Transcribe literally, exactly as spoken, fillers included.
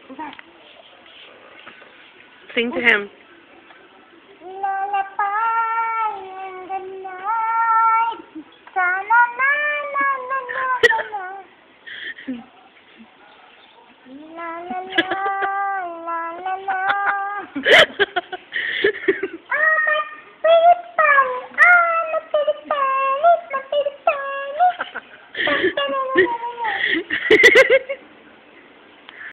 Sing to him. Lullaby in the night. La la la la la la la la la la la la.